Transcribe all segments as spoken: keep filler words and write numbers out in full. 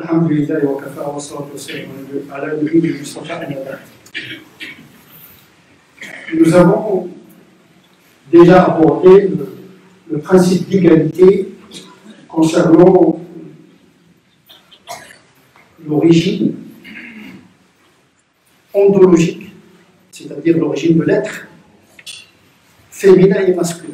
Alhamdulillah wa kafa wa salatu wa salam ala nabiyyina Mustafa amma ba'd. Nous avons déjà abordé le, le principe d'égalité concernant l'origine ontologique, c'est-à-dire l'origine de l'être féminin et masculin.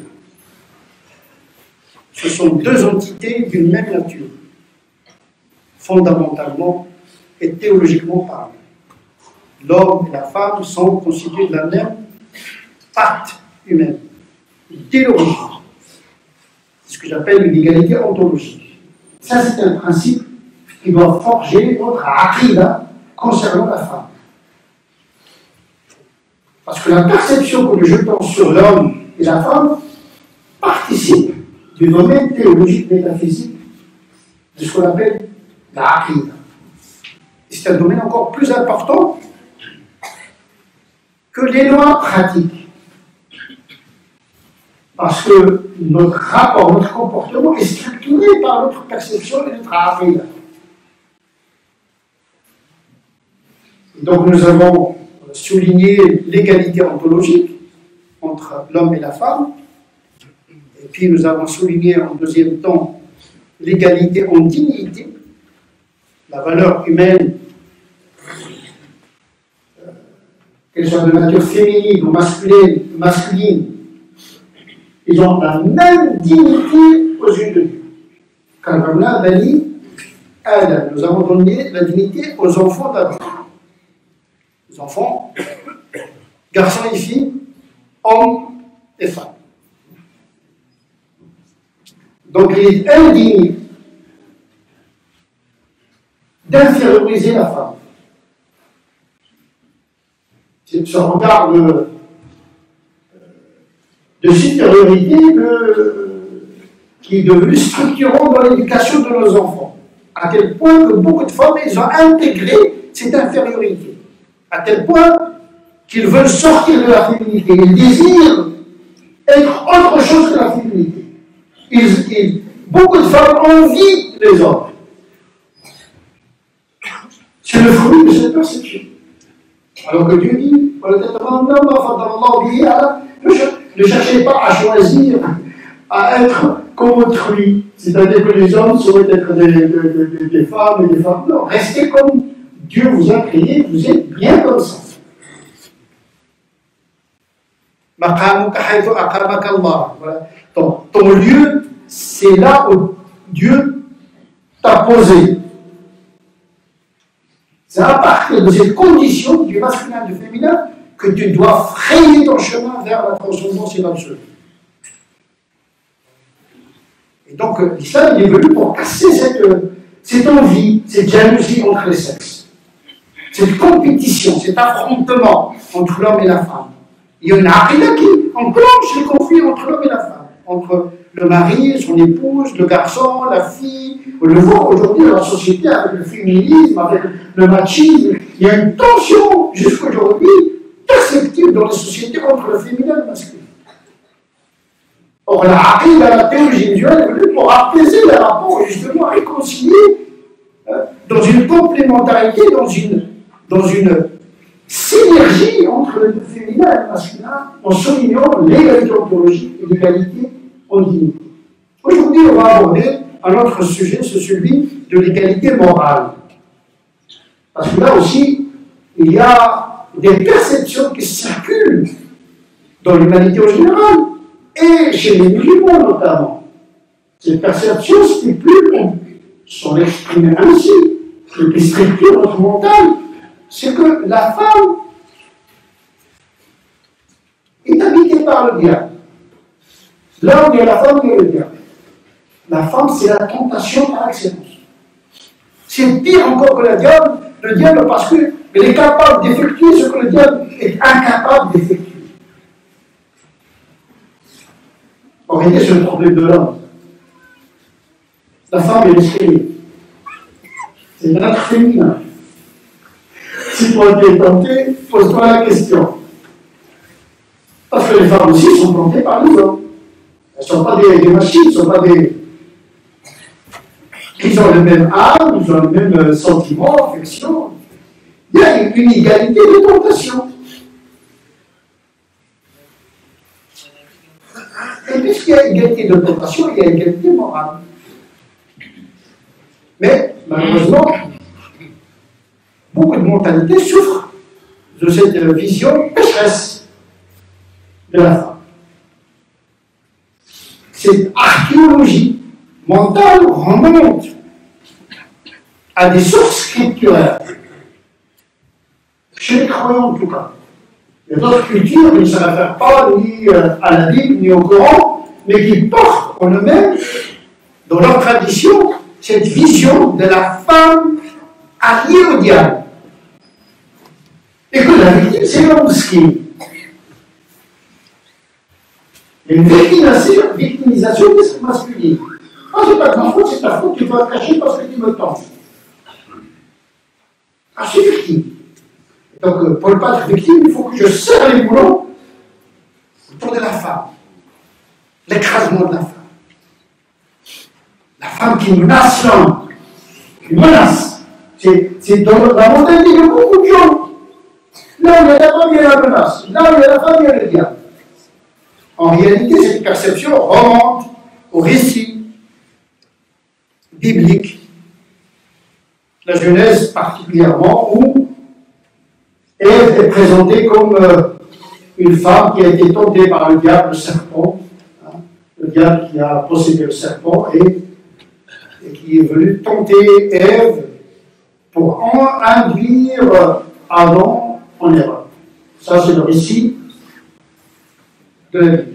Ce sont deux entités d'une même nature, fondamentalement et théologiquement parlant. L'homme et la femme sont constitués de la même pacte humaine, dès l'origine. C'est ce que j'appelle une égalité ontologique. Ça, c'est un principe qui doit forger notre aqida concernant la femme. Parce que la perception que nous jetons sur l'homme et la femme participe du domaine théologique métaphysique de ce qu'on appelle la aqida. Et c'est un domaine encore plus important que les lois pratiques. Parce que notre rapport, notre comportement est structuré par notre perception et notre aqida. Donc nous avons souligné l'égalité ontologique entre l'homme et la femme. Et puis nous avons souligné en deuxième temps l'égalité en dignité, la valeur humaine, euh, qu'elle soit de nature féminine ou masculine, masculine, ils ont la même dignité aux yeux de Dieu. Car comme là, Bani Adam, nous avons donné la dignité aux enfants d'Adam. Les enfants, garçons et filles, hommes et femmes. Donc il est indigne d'inférioriser la femme. C'est ce regard de, de supériorité que, qui est devenu structurant dans l'éducation de nos enfants. À tel point que beaucoup de femmes, ils ont intégré cette infériorité. À tel point qu'ils veulent sortir de la féminité. Ils désirent être autre chose que la féminité. Ils, ils, beaucoup de femmes envient les hommes. C'est le fruit de cette perception. Alors que Dieu dit, ne cherchez pas à choisir, à être comme autrui. C'est-à-dire que les hommes souhaitent être des, des, des, des femmes et des femmes. Non, restez comme Dieu vous a créé, vous êtes bien comme ça. Voilà. Ton, ton lieu, c'est là où Dieu t'a posé. C'est à partir de cette condition du masculin et du féminin que tu dois frayer ton chemin vers la transcendance et l'absolu. Et donc l'islam est venu pour casser cette, cette envie, cette jalousie entre les sexes, cette compétition, cet affrontement entre l'homme et la femme. Il y a une aqida qui enclenche les conflits entre l'homme et la femme, entre le mari, son épouse, le garçon, la fille. On le voit aujourd'hui dans la société avec le féminisme, avec le machisme. Il y a une tension jusqu'aujourd'hui perceptible dans la société entre le féminin et le masculin. Or, la aqida, la théologie musulmane est venue pour apaiser les rapports, justement réconcilier euh, dans une complémentarité, dans une, dans une synergie entre le féminin et le masculin, en soulignant l'égalité ontologique et l'égalité en dignité. Aujourd'hui, on va aborder un autre sujet, c'est celui de l'égalité morale. Parce que là aussi, il y a des perceptions qui circulent dans l'humanité en général, et chez les musulmans notamment. Ces perceptions stipulent, sont exprimées ainsi, ce qui structure notre mental, c'est que la femme est habitée par le diable. L'homme et la femme et le diable. La femme, c'est la tentation par excellence. C'est pire encore que le diable, le diable parce qu'elle est capable d'effectuer ce que le diable est incapable d'effectuer. En réalité, c'est le problème de l'homme. La femme est l'escalier. C'est l'être féminin. Si toi tu es tenté, pose-toi la question. Parce que les femmes aussi sont tentées par les hommes. Elles ne sont pas des, des machines, elles ne sont pas des, Ils ont le même âme, ils ont le même sentiment, affection. Il y a une égalité de tentation. Et puisqu'il y a égalité de tentation, il y a égalité morale. Mais, malheureusement, beaucoup de mentalités souffrent de cette vision pécheresse de la femme. Cette archéologie mentale remonte à des sources scripturaires, chez les croyants en tout cas. Il y a d'autres cultures qui ne se réfèrent pas ni à la Bible ni au Coran, mais qui portent en eux-mêmes, dans leur tradition, cette vision de la femme alliée au diable. Et que la victime, c'est l'homme skin. Une victimisation, victimisation masculine. Ah, c'est pas de ma faute, c'est ta faute, tu vas te cacher parce que tu me tentes. Ah, je suis victime. Donc, pour ne pas être victime, il faut que je serre les boulons autour de la femme. L'écrasement de la femme. La femme qui menace l'homme, qui menace. C'est dans la mentalité de beaucoup de gens. Là où il y a la femme, il y a la menace. Là où il y a la femme, il y a le diable. En réalité, cette perception remonte au récit biblique, la Genèse particulièrement, où Ève est présentée comme euh, une femme qui a été tentée par le diable, le serpent, hein, le diable qui a possédé le serpent et, et qui est venu tenter Ève pour en induire Adam en erreur. Ça, c'est le récit de la Bible.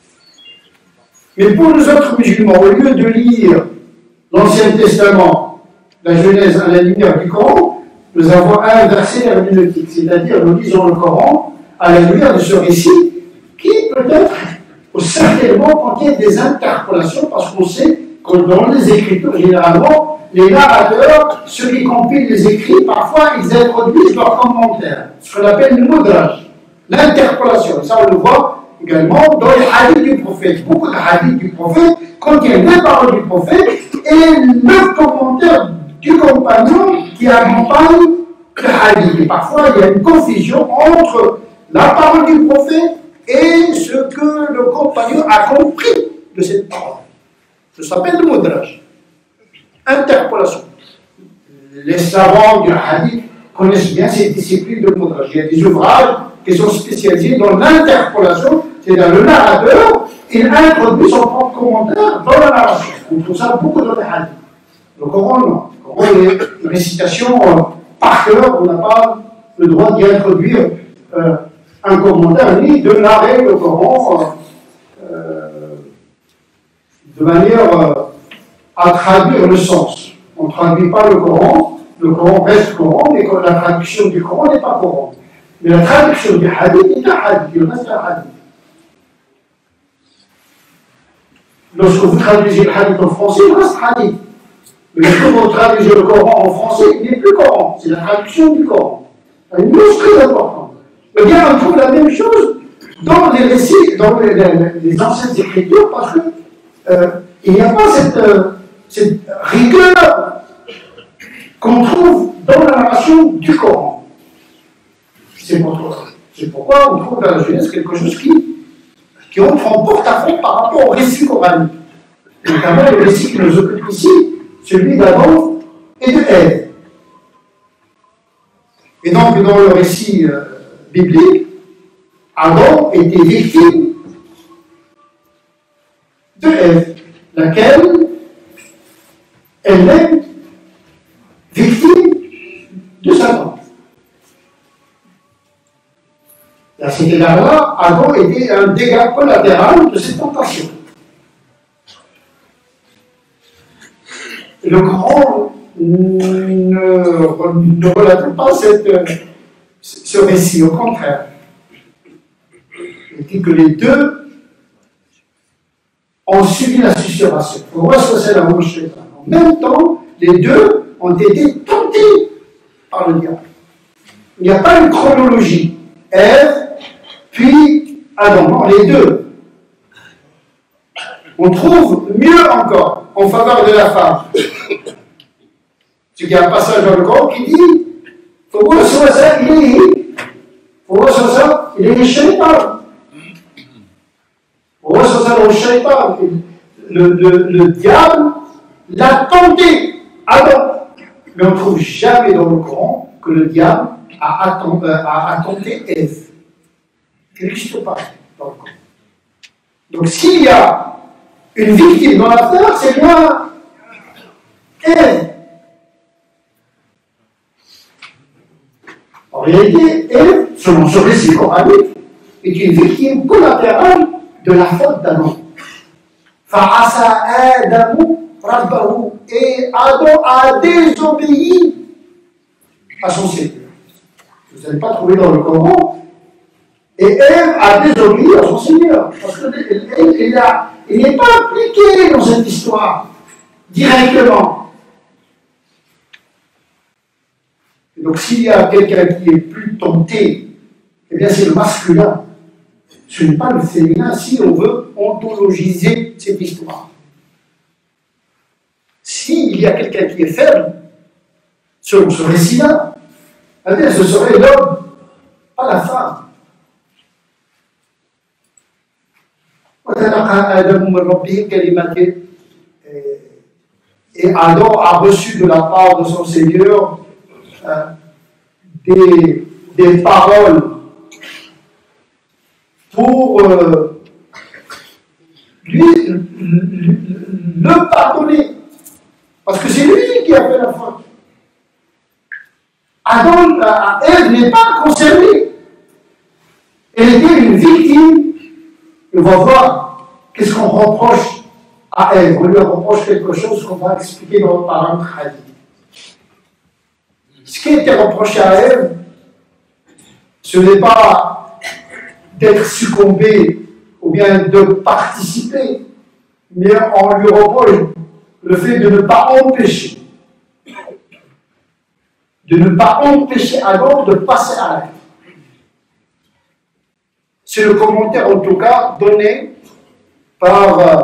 Mais pour nous autres musulmans, au lieu de lire l'Ancien Testament, la Genèse à la lumière du Coran, nous avons un verset herméneutique, c'est-à-dire nous lisons le Coran à la lumière de ce récit qui peut-être ou certainement contient des interpolations parce qu'on sait que dans les Écritures, généralement, les narrateurs, ceux qui compilent les écrits, parfois ils introduisent leurs commentaires, ce qu'on appelle le mudraj, l'interpolation. Ça, on le voit également dans les hadiths du prophète. Beaucoup de hadiths du prophète contiennent les paroles du prophète et le commentaire du compagnon qui accompagne le hadith. Et parfois, il y a une confusion entre la parole du prophète et ce que le compagnon a compris de cette parole. Ça s'appelle le mudraj. Interpolation. Les savants du hadith connaissent bien cette discipline de mudraj. Il y a des ouvrages qui sont spécialisés dans l'interpolation, c'est-à-dire le narrateur, il introduit son propre commentaire dans la narration. On trouve ça beaucoup dans les hadiths. Le Coran, non. Le Coran est une récitation euh, par cœur, on n'a pas le droit d'y introduire euh, un commentaire, ni de narrer le Coran euh, de manière euh, à traduire le sens. On ne traduit pas le Coran, le Coran reste Coran, mais la traduction du Coran n'est pas Coran. Mais la traduction du hadith est un hadith, il reste un hadith. Lorsque vous traduisez le hadith en français, il reste hadith. Mais lorsque vous traduisez le Coran en français, il n'est plus Coran, c'est la traduction du Coran. C'est une chose très importante. Eh bien, on trouve la même chose dans les récits, dans les, les, les anciennes écritures, parce que euh, il n'y a pas cette, euh, cette rigueur qu'on trouve dans la narration du Coran. C'est pourquoi, c'est pourquoi on trouve dans la Genèse quelque chose qui, qui entre en porte-à-faux par rapport au récit coranique. Notamment le récit qui nous occupe ici, celui d'Adam et de Ève. Et donc, dans le récit euh, biblique, Adam était victime de Ève, laquelle elle-même victime de Satan. À cet égard-là, Adam était un dégât collatéral de cette tentation. Le Coran ne, ne relate pas cette, ce récit, au contraire. Il dit que les deux ont subi la susurration. En même temps, les deux ont été tentés par le diable. Il n'y a pas une chronologie. Ève, puis Adam. Non, les deux. On trouve mieux encore en faveur de la femme. qu'il y a un passage dans le Coran qui dit فهو وسوس إليه فوسوس إليه الشيطان ووسوس له الشيطان le, le, le diable l'a tenté Adam. Mais on ne trouve jamais dans le Coran que le diable a, attent, euh, a, a tenté Ève. Il n'existe pas dans le Coran. Donc s'il y a une victime dans l'affaire, c'est bien Ève. En réalité, Ève, selon ce récit coranique, est une victime collatérale de la faute d'Adam. Fa'asa Adamu Rabbahu, et Adam a désobéi à son Seigneur. Vous n'allez pas trouver dans le Coran. Et Ève a désobéi à son Seigneur. Parce qu'elle n'est pas impliquée dans cette histoire directement. Et donc s'il y a quelqu'un qui est plus tenté, eh bien c'est le masculin. Ce n'est pas le féminin si on veut ontologiser cette histoire. S'il y a quelqu'un qui est faible, selon ce récit-là, eh bien ce serait l'homme, pas la femme. Et Adam a reçu de la part de son Seigneur euh, des, des paroles pour euh, lui le pardonner. Parce que c'est lui qui a fait la faute. Adam, euh, Ève n'est pas concernée. Elle était une victime. Et on va voir qu'est-ce qu'on reproche à Ève. On lui reproche quelque chose qu'on va expliquer dans, par un hadith. Ce qui a été reproché à Ève, ce n'est pas d'être succombé ou bien de participer, mais on lui reproche le fait de ne pas empêcher, de ne pas empêcher Adam de passer à l'acte. C'est le commentaire en tout cas donné par euh,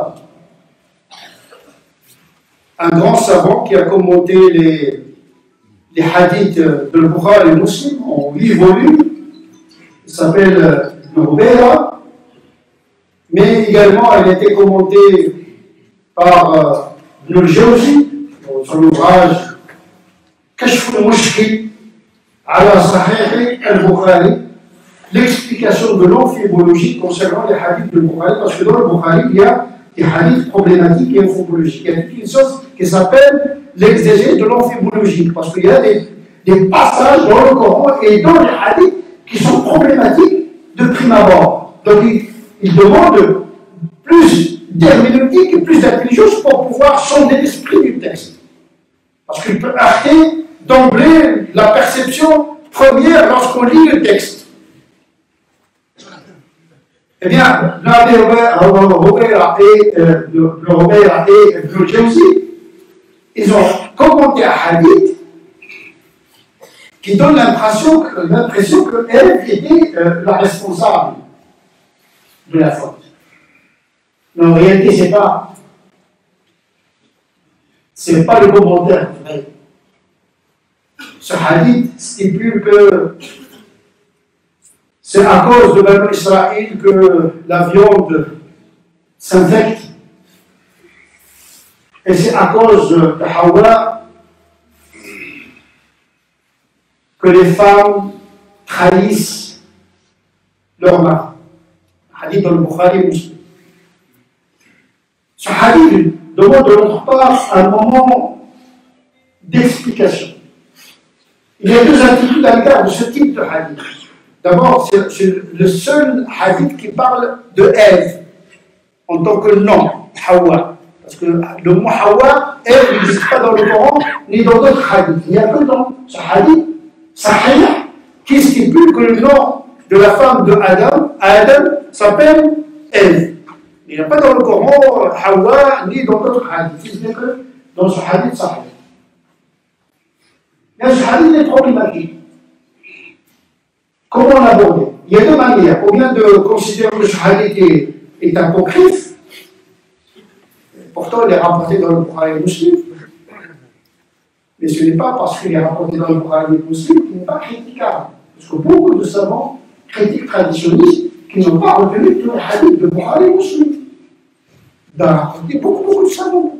un grand savant qui a commenté les, les hadiths de Bukhari et Muslim en huit volumes. Il s'appelle Ibn, mais également elle a été commentée par euh, Ibn al-Jawzi dans son ouvrage Kashf al-Mushkil ala Sahih al-Bukhari, l'explication de l'amphibologie concernant les hadiths de Bukhari, parce que dans le Bukhari, il y a des hadiths problématiques et amphibologiques. Il y a une chose qui s'appelle l'exégèse de l'amphibologie, parce qu'il y a des, des passages dans le Coran et dans les hadiths qui sont problématiques de prime abord. Donc, il, il demande plus d'herméneutique et plus d'intelligence pour pouvoir sonder l'esprit du texte. Parce qu'il peut heurter d'emblée la perception première lorsqu'on lit le texte. Eh bien, l'Abbé Huraira et euh, le Huraira et Ibn al-Jawzi, ils ont commenté un hadith qui donne l'impression que, l'impression que Ève était euh, la responsable de la faute. Mais en réalité, c'est pas, c'est pas le commentaire vrai. Ce hadith stipule que c'est à cause de Banu Israël que la viande s'infecte. Et c'est à cause de Hawa que les femmes trahissent leur mari. Hadith dans le Bukhari et Muslim. Ce hadith demande de notre part un moment d'explication. Il y a deux attitudes à l'égard de ce type de hadith. D'abord, c'est le seul hadith qui parle de Ève en tant que nom, Hawa. Parce que le mot Hawa, Ève n'existe pas dans le Coran ni dans d'autres hadiths. Il n'y a que dans ce hadith, Sahih, qui stipule que le nom de la femme de Adam, Adam, s'appelle Ève. Il n'y a pas dans le Coran Hawa ni dans d'autres hadiths. Il n'y a que dans ce hadith Sahih. Mais ce hadith est problématique. Comment l'aborder? Il y a deux manières. Ou bien de considérer que ce hadith est, est apocryphe, pourtant il est rapporté dans le Bukhari et Muslim, Et ce n'est pas parce qu'il est rapporté dans le Bukhari et Muslim qu'il n'est pas critiquable. Parce que beaucoup de savants critiques traditionnistes qui n'ont pas retenu tous les hadiths de Bukhari et Muslim. Dans la pratique, beaucoup, beaucoup de savants.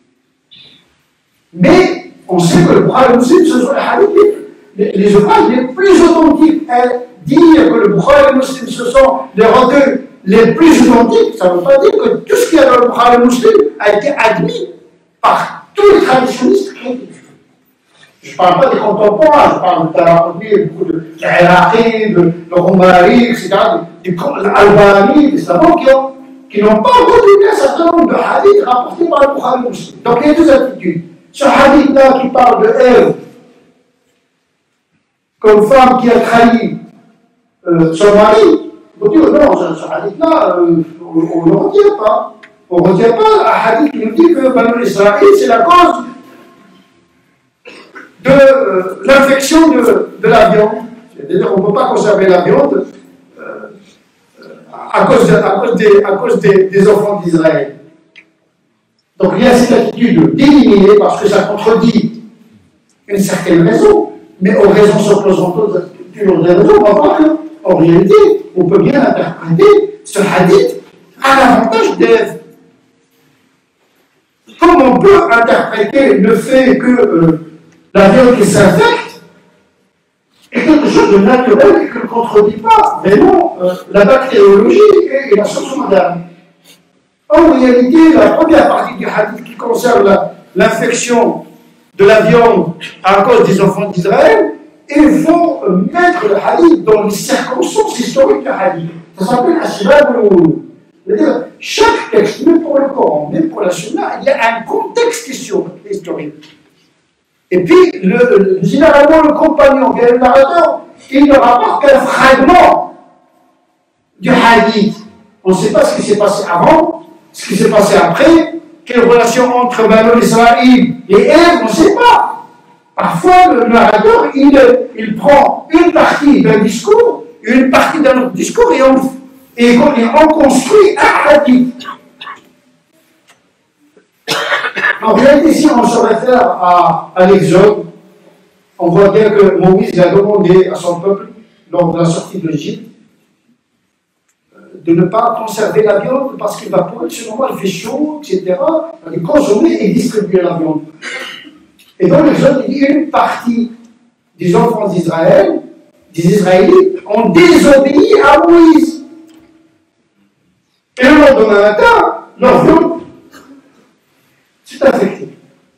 Mais on sait que le Bukhari et Muslim, ce sont les hadiths, les, les ouvrages les plus authentiques. Et dire que le Bukhari et Muslim, ce sont les recueils les plus authentiques, ça ne veut pas dire que tout ce qu'il y a dans le Bukhari et Muslim a été admis par tous les traditionnistes critiques. Je ne parle pas des contemporains, je parle de Taraqi, beaucoup de l'Iraqi, de, de Roumari, et cetera, des Albani, des savants qui, ont, qui n'ont pas retenu un certain nombre de hadiths rapportés par le Bukhari et Muslim. Donc il y a deux attitudes. Ce hadith-là qui parle de Ève, comme femme qui a trahi euh, son mari, on dit non, ce, ce hadith-là, euh, on ne le retient pas. On ne retient pas un hadith qui nous dit que Banu Israël, c'est la cause de euh, l'infection de, de la viande. C'est-à-dire qu'on ne peut pas conserver la viande euh, euh, à cause, de, à cause, des, à cause des, des enfants d'Israël. Donc il y a cette attitude d'éliminer parce que ça contredit une certaine raison, mais aux raisons s'opposent toujours des raisons. On va voir qu'en réalité, on peut bien interpréter ce hadith à l'avantage d'Ève. Comme on peut interpréter le fait que euh, la viande qui s'infecte est quelque chose de naturel et qui ne contredit pas vraiment euh, la bactériologie et, et la science moderne. En réalité, la première partie du hadith qui concerne l'infection de la viande à cause des enfants d'Israël, ils vont euh, mettre le hadith dans les circonstances historiques du hadith. Ça s'appelle Ashbab al-Wulud. C'est-à-dire, chaque texte, même pour le Coran, même pour la Sunna, il y a un contexte historique. Et puis, le, généralement, le compagnon, bien le narrateur, il ne rapporte qu'un fragment du hadith. On ne sait pas ce qui s'est passé avant, ce qui s'est passé après, quelle relation entre Banu Israël et Ève, on ne sait pas. Parfois, le narrateur, il, il prend une partie d'un discours, une partie d'un autre discours, et on, et on construit un hadith. En réalité, si on se réfère à, à l'Exode, on voit bien que Moïse a demandé à son peuple, lors de la sortie de l'Égypte, de ne pas conserver la viande parce qu'il va pourrir, ce moment il fait chaud, et cetera. De consommer et distribuer la viande. Et dans l'Exode, il dit une partie des enfants d'Israël, des Israélites, ont désobéi à Moïse. Et le lendemain matin, leur viande s'est infectée.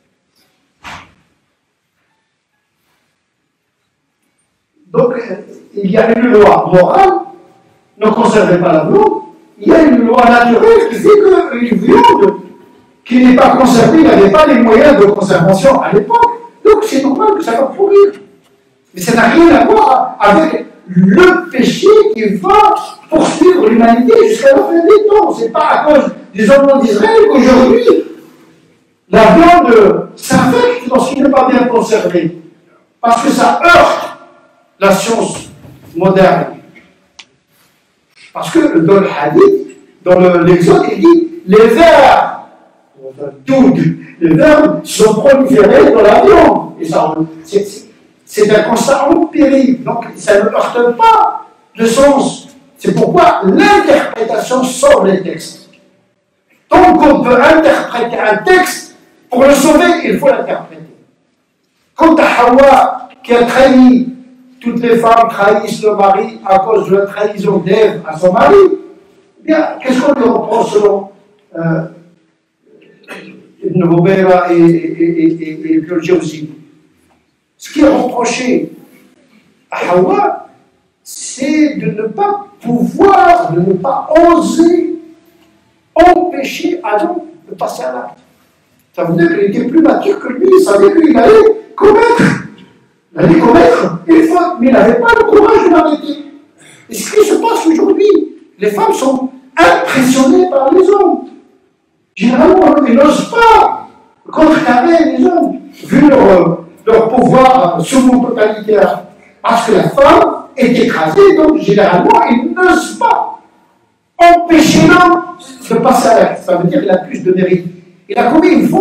Donc, il y a une loi morale, ne conservez pas la viande. Il y a une loi naturelle qui fait qu'une viande qui n'est pas conservée n'avait pas les moyens de conservation à l'époque. Donc, c'est normal que ça va pourrir. Mais ça n'a rien à voir avec le péché qui va poursuivre l'humanité jusqu'à la fin des temps. Ce n'est pas à cause des enfants d'Israël qu'aujourd'hui, la viande s'infecte lorsqu'il n'est pas bien conservé. Parce que ça heurte la science moderne. Parce que dans le hadith, dans l'Exode, il dit les vers, tout, les vers sont proliférés dans la viande. Et ça, c'est un constat empirique. Donc ça ne heurte pas le sens. C'est pourquoi l'interprétation sauve les textes. Tant qu'on peut interpréter un texte, pour le sauver, il faut l'interpréter. Quant à Hawa, qui a trahi, toutes les femmes trahissent le mari à cause de la trahison d'Ève à son mari, eh bien, qu'est-ce qu'on lui reproche selon euh, Ibn Hubayra et, et, et, et, et le Jawzi? Ce qui est reproché à Hawa, c'est de ne pas pouvoir, de ne pas oser empêcher Adam de passer à l'acte. Ça veut dire qu'il était plus mature que lui, il savait qu'il allait commettre. Il allait commettre une faute, mais il n'avait pas le courage de l'arrêter. Et ce qui se passe aujourd'hui, les femmes sont impressionnées par les hommes. Généralement, ils n'osent pas contrecarrer les hommes, vu leur, leur pouvoir souvent totalitaire. Parce que la femme est écrasée, donc généralement, ils n'osent pas empêcher l'homme de passer à l'acte. Ça veut dire qu'il a plus de mérite. Il a commis une faute,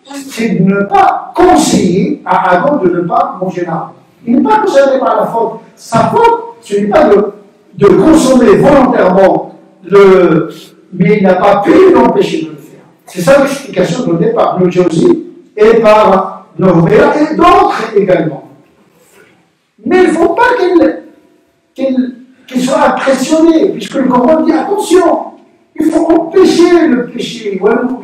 c'est de ne pas conseiller à Adam de ne pas manger l'arbre. Il n'est pas concerné par la faute. Sa faute, ce n'est pas de, de consommer volontairement, le, mais il n'a pas pu l'empêcher de le faire. C'est ça l'explication donnée par Ibn Jawzi et par Norbert et d'autres également. Mais il ne faut pas qu'il qu'il, qu'il soit impressionné, puisque le Coran dit attention, il faut empêcher le péché.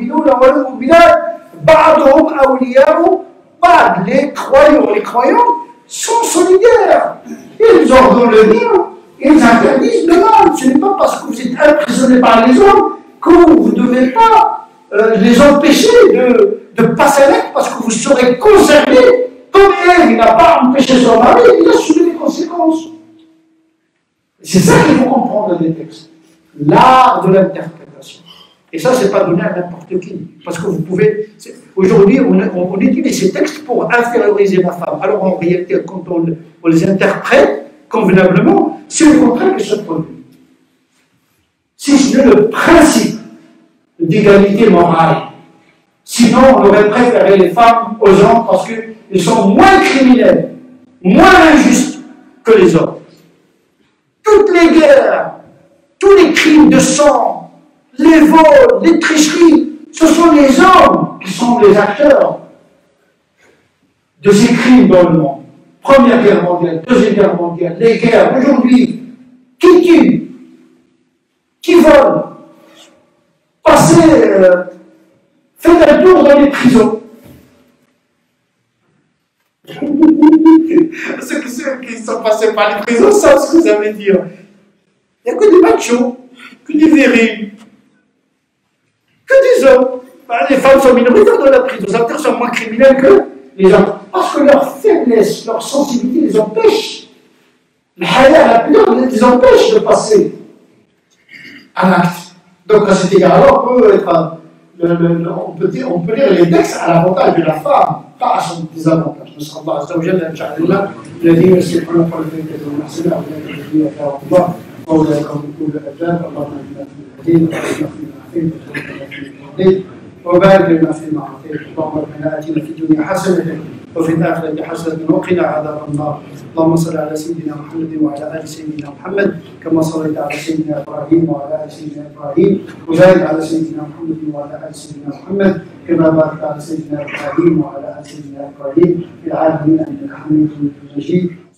Les croyants, les croyants sont solidaires. Ils ordonnent le bien, ils interdisent le mal. Ce n'est pas parce que vous êtes impressionné par les hommes que vous ne devez pas euh, les empêcher de, de passer à l'acte, parce que vous serez concernés. Comme Ève, il n'a pas empêché son mari, il a subi les conséquences. C'est ça qu'il faut comprendre des textes. L'art de l'interprétation. Et ça, ce n'est pas donné à n'importe qui. Parce que vous pouvez... Aujourd'hui, on, on, on utilise ces textes pour inférioriser la femme. Alors en réalité, quand on, on les interprète convenablement, c'est le contraire qui se produit. Si ce n'est le principe d'égalité morale. Sinon, on aurait préféré les femmes aux hommes parce qu'ils sont moins criminels, moins injustes que les hommes. Toutes les guerres, tous les crimes de sang, les vols, les tricheries, ce sont les hommes qui sont les acteurs de ces crimes dans le monde. Première guerre mondiale, deuxième guerre mondiale, les guerres aujourd'hui, qui tue, qui vole, passez, euh, faites un tour dans les prisons. Ceux qui, ceux qui sont passés par les prisons savent ce que ça veut dire. Il n'y a que des machos, que des virils, que des hommes. Ben, les femmes sont minoritaires dans la prison, ça veut dire qu'elles sont moins criminelles que les hommes. Parce que leur faiblesse, leur sensibilité les empêche. Le haya, la pudeur, les empêche de passer à l'acte. Donc à cet égard-là, on peut être. Le, le, le, on, peut dire, on peut lire les textes à l'avantage de la femme, pas à son désavantage. نسأل الله عز وجل أن يجعلنا الذين يستمعون القول فيتبعون أحسنه أولئك الذين هداهم الله وأولئك هم أولو الألباب اللهم اهدنا فيمن هديت وأهدنا فيمن عافيت وبارك لنا فيما أعطيت اللهم ربنا آتنا في الدنيا حسنة وفي الآخرة حسنة وقنا عذاب النار اللهم صل على سيدنا محمد وعلى آل سيدنا محمد كما صليت على سيدنا إبراهيم وعلى آل سيدنا إبراهيم وبارك على سيدنا محمد وعلى آل سيدنا محمد كما باركت على سيدنا إبراهيم وعلى آل سيدنا إبراهيم في العالمين إنك حميد مجيد